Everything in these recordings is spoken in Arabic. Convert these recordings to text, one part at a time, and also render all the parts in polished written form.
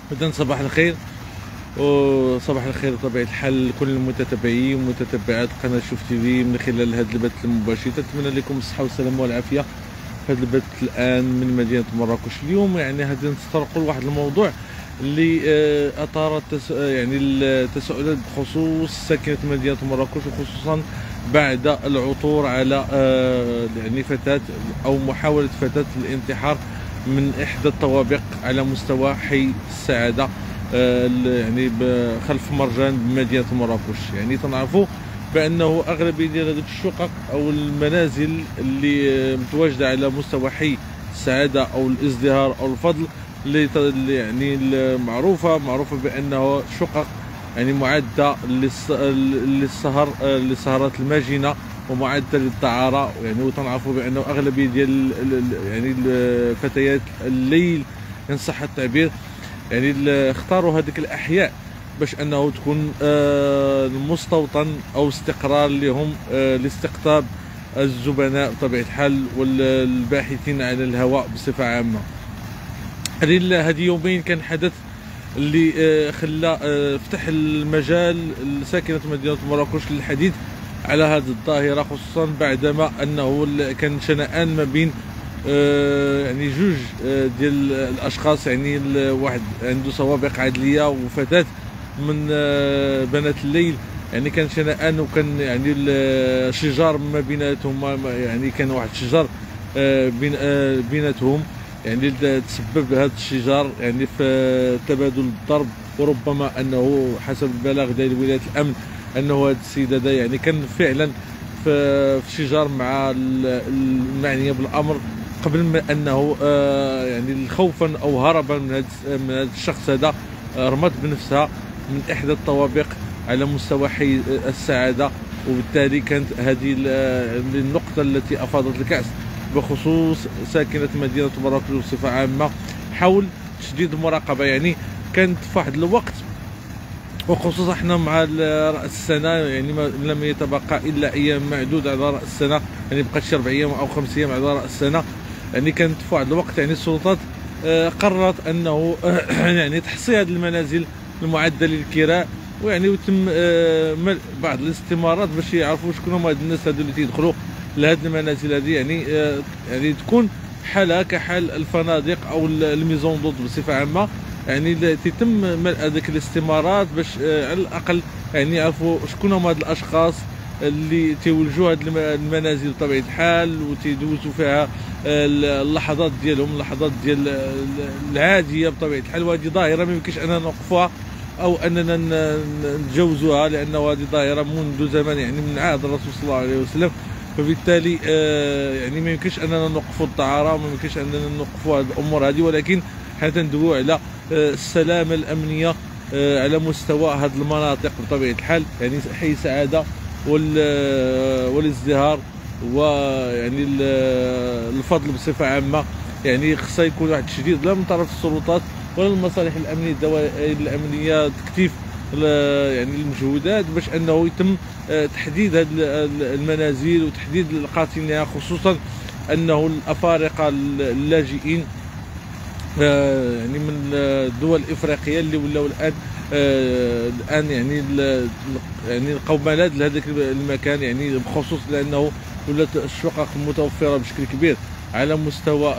إذن صباح الخير، وصباح الخير بطبيعة الحال لكل المتتبعين ومتتبعات قناة شوف تيفي من خلال هذا البث المباشر. نتمنى لكم الصحة والسلامة والعافية في هذا البث الآن من مدينة مراكش. اليوم يعني غادي نتطرقوا لواحد الموضوع اللي أثار التساؤلات بخصوص ساكنة مدينة مراكش، وخصوصا بعد العثور على يعني فتاة أو محاولة فتاة الانتحار من إحدى الطوابق على مستوى حي السعادة يعني خلف مرجان بمدينة مراكش. يعني تنعرفوا بأنه أغلبية ديال هذوك الشقق أو المنازل اللي متواجدة على مستوى حي السعادة أو الازدهار أو الفضل اللي يعني معروفة بأنه شقق يعني معدة للسهرات الماجنة ومعدة للدعارة. يعني وتنعرفوا بأنه أغلبية ديال يعني فتيات الليل إن صح التعبير يعني اختاروا هذيك الأحياء باش أنه تكون المستوطن أو استقرار لهم لاستقطاب الزبناء بطبيعة الحال والباحثين عن الهواء بصفة عامة. هذه يومين كان حدث اللي خلى فتح المجال لساكنة مدينة مراكش للحديث على هذه الظاهرة، خصوصا بعدما أنه كان شنآن ما بين يعني جوج ديال الاشخاص، يعني واحد عنده سوابق عدليه وفتاه من بنات الليل. يعني كان شنآن وكان يعني الشجار ما بيناتهم، يعني كان واحد الشجار بيناتهم يعني تسبب هذا الشجار يعني في تبادل الضرب، وربما انه حسب البلاغ ديال ولايه الامن انه هذه السيده هذا يعني كان فعلا في شجار مع المعنيه بالامر قبل ما انه يعني خوفا او هربا من هذا الشخص هذا رمت بنفسها من احدى الطوابق على مستوى حي السعاده. وبالتالي كانت هذه النقطه التي افاضت الكاس بخصوص ساكنه مدينه مراكش بصفه عامه حول تشديد المراقبه. يعني كانت في واحد الوقت، وخصوصا احنا مع راس السنه يعني لم يتبقى الا ايام معدوده على راس السنه، يعني بقات 4 ايام او 5 ايام على راس السنه. يعني كانت في واحد الوقت يعني السلطات قررت انه يعني تحصي هذه المنازل المعده للكراء، ويعني وتم بعض الاستمارات باش يعرفوا شكون هما هاد الناس هادو اللي تيدخلوا لهاد المنازل هذه. يعني تكون حالها كحال الفنادق او الميزون دوت بصفه عامه، يعني تتم ملء هذيك الاستمارات باش على الاقل يعني يعرفوا شكون هما هاد الاشخاص اللي تيولجوا هاد المنازل بطبيعه الحال وتيدوزوا فيها اللحظات ديالهم، اللحظات ديال العاديه بطبيعه الحال. وهذه ظاهره ما يمكنش اننا نوقفوها او اننا نتجاوزوها، لانه هذه ظاهره منذ زمان يعني من عهد الرسول صلى الله عليه وسلم. فبالتالي يعني ما يمكنش اننا نوقفوا الدعاره وما يمكنش اننا نوقفوا هذه الامور هذه، ولكن حنا تندويو على السلامه الامنيه على مستوى هذه المناطق بطبيعه الحال، يعني حي سعاده والازدهار ويعني الفضل بصفه عامه. يعني خصها يكون واحد التشديد لا من طرف السلطات ولا المصالح الامنيه الدوائر الامنيه تكثيف يعني المجهودات باش انه يتم تحديد هذه المنازل وتحديد القاتلين لها، خصوصا انه الافارقه اللاجئين يعني من الدول الافريقيه اللي ولاو الان يعني القوملات لهذاك المكان، يعني بخصوص لانه ولات الشقق متوفره بشكل كبير على مستوى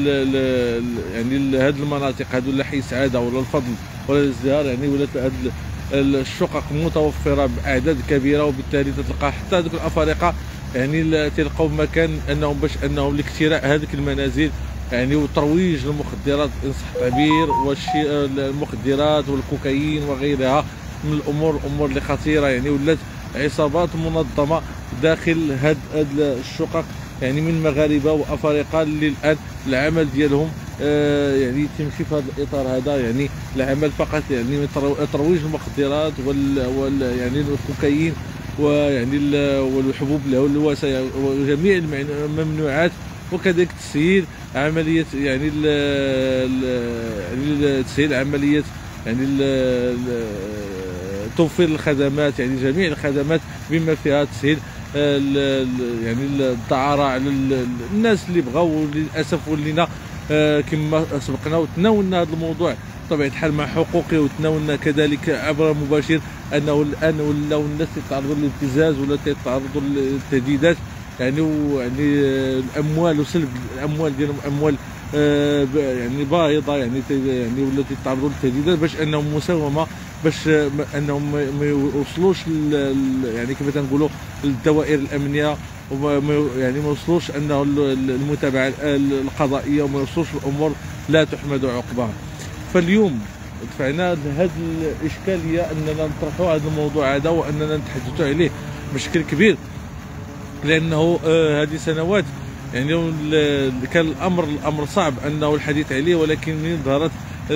يعني هذه المناطق هذو، لا حي سعاده ولا الفضل ولا الازدهار. يعني ولات هذه الشقق متوفره باعداد كبيره، وبالتالي تلقى حتى هذوك الافارقه يعني تلقاو مكان انهم باش انهم لاكتراء هذيك المنازل يعني وترويج المخدرات ان صح التعبير المخدرات والكوكايين وغيرها من الامور اللي خطيره. يعني ولات عصابات منظمه داخل هاد الشقق يعني من مغاربه وافارقه اللي الان العمل ديالهم يعني تمشي في هذا الاطار هذا، يعني العمل فقط يعني ترويج المخدرات يعني الكوكايين ويعني والحبوب الهلوسه وجميع الممنوعات، وكذلك تسهيل عمليه يعني تسهيل عمليه يعني توفير الخدمات، يعني جميع الخدمات بما فيها تسهيل يعني الدعاره على الناس اللي بغاو. للاسف ولينا كما سبقنا وتناولنا هذا الموضوع بطبيعه الحال مع حقوقي، وتناولنا كذلك عبر مباشر انه الان ولاو الناس يتعرضوا للابتزاز ولا يتعرضوا للتهديدات، يعني الاموال وسلب الاموال ديالهم اموال يعني باهظه، يعني ولات يتعرضوا للتهديدات باش انهم مساومه، باش انهم ما يوصلوش يعني كيف تنقولوا للدوائر الامنيه، يعني ما يوصلوش انه المتابعه القضائيه، وما يوصلوش الامور لا تحمد عقباها. فاليوم دفعنا لهذه الاشكاليه اننا نطرحوا هذا الموضوع هذا، واننا نتحدثوا عليه بشكل كبير، لانه هذه سنوات يعني كان الامر صعب انه الحديث عليه، ولكن من ظهرت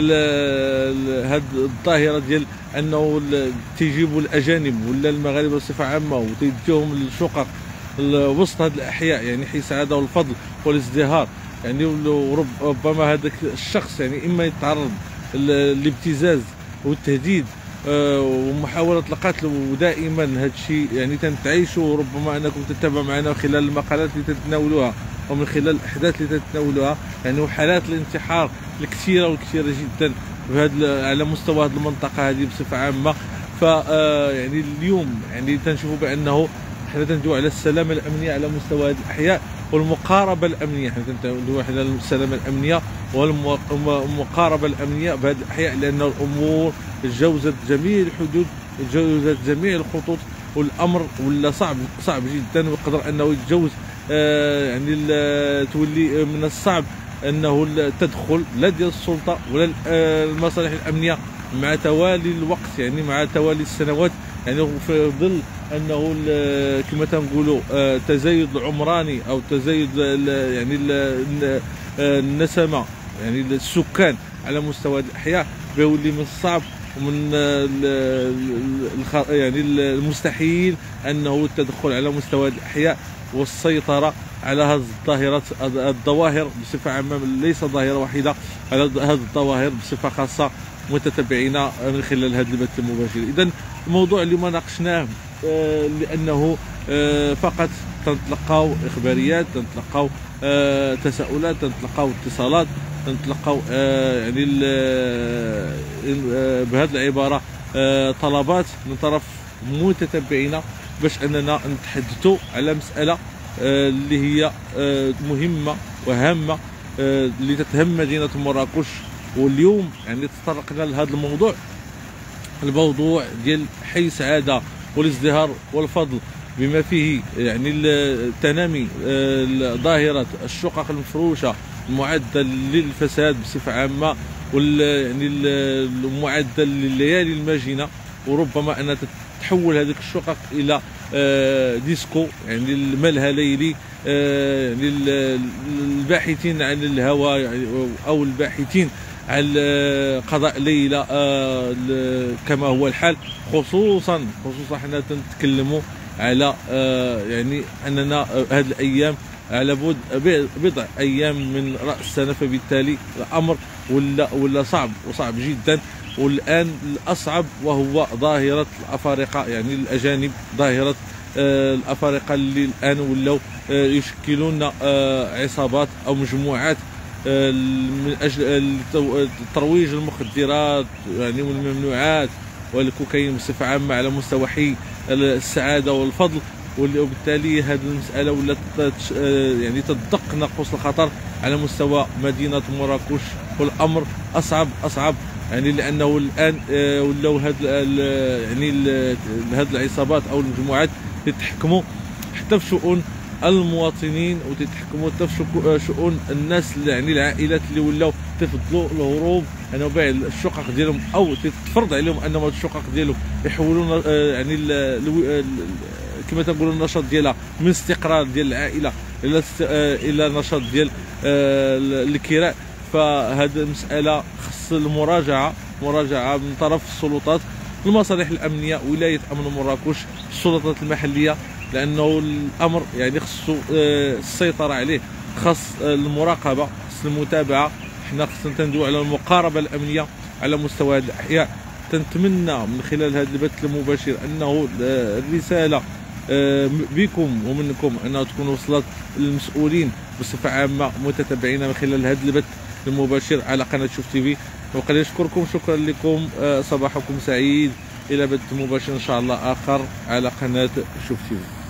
هذه الظاهره ديال انه تيجيبوا الاجانب ولا المغاربه بصفه عامه وتيديوهم للشقق وسط هذه الاحياء، يعني حي سعاده والفضل والازدهار، يعني وربما هذاك الشخص يعني اما يتعرض للابتزاز والتهديد ومحاولة القتل، ودائما هذا الشيء يعني تنتعيشوا، وربما انكم تتابعوا معنا خلال المقالات اللي تتناولوها ومن خلال الاحداث اللي تتناولوها، يعني حالات الانتحار الكثيره والكثيره جدا على مستوى هذه المنطقه هذه بصفه عامه. ف يعني اليوم يعني تنشوفوا بانه حنا تندوي على السلامه الامنيه على مستوى هذه الاحياء والمقاربه الامنيه، حنا تندوي على السلامه الامنيه والمقاربه الامنيه بهذه الاحياء، لان الامور تجاوزت جميع الحدود وتجاوزت جميع الخطوط، والامر ولا صعب جدا، ويقدر انه يتجاوز يعني تولي من الصعب انه تدخل لا ديال السلطه ولا المصالح الامنيه مع توالي الوقت، يعني مع توالي السنوات، يعني في ظل انه كما تنقولوا تزايد العمراني او تزايد يعني النسمه، يعني السكان على مستوى الاحياء، بيولي من الصعب ومن يعني المستحيل انه التدخل على مستوى الاحياء والسيطره على هذه الظواهر بصفه عامه، ليس ظاهره واحده، على هذه الظواهر بصفه خاصه متتبعين من خلال هذا البث المباشر. اذا الموضوع اللي ما ناقشناه لانه فقط تنتلقاو اخباريات، تنتلقاو تساؤلات، تنتلقاو اتصالات، تنتلقاو يعني بهذه العباره طلبات من طرف متتبعين باش اننا نتحدثوا على مساله اللي هي مهمه وهامه اللي تتهم مدينه مراكش. واليوم يعني تطرقنا لهذا الموضوع ديال حي سعاده والازدهار والفضل، بما فيه يعني تنامي ظاهره الشقق المفروشه المعدل للفساد بصفه عامه، يعني المعدل لليالي الماجنه، وربما انها تحول هذيك الشقق الى ديسكو، يعني الملهى ليلي، يعني الباحثين عن الهوى يعني او الباحثين عن قضاء ليله كما هو الحال، خصوصا حنا تنتكلموا على يعني اننا هذه الايام على بعد بضع ايام من راس السنه، فبالتالي الامر ولا صعب جدا. والان الاصعب وهو ظاهره الافارقه، يعني الاجانب، ظاهره الافارقه اللي الان ولاو يشكلون عصابات او مجموعات من اجل ترويج المخدرات يعني والممنوعات والكوكايين بصفه عامه على مستوى حي السعاده والفضل، وبالتالي هذه المساله ولات يعني تدق ناقوس الخطر على مستوى مدينه مراكش، والامر اصعب يعني لانه الان ولاو يعني هذه العصابات او المجموعات تتحكموا حتى في شؤون المواطنين، وتتحكموا حتى في شؤون الناس، يعني العائلات اللي ولاو تفضلوا الهروب يعني بيع الشقق ديالهم، او تتفرض عليهم انهم الشقق ديالهم يحولون يعني كما تنقولوا النشاط ديالها من استقرار ديال العائله الى نشاط ديال الكراء. فهذه المساله خص المراجعه من طرف السلطات، المصالح الامنيه، ولايه امن مراكش، السلطات المحليه، لانه الامر يعني خصو السيطره عليه، خاص المراقبه، خاص المتابعه. حنا خصنا تندوي على المقاربه الامنيه على مستوى هذه الاحياء. تنتمنى من خلال هذا البث المباشر انه الرساله بكم ومنكم انها تكون وصلت للمسؤولين بصفه عامه متتبعين من خلال هذا البث المباشر على قناه شوف تي في. وقد نشكركم، شكرا لكم، صباحكم سعيد، الى بث مباشر ان شاء الله اخر على قناه شوف تي في.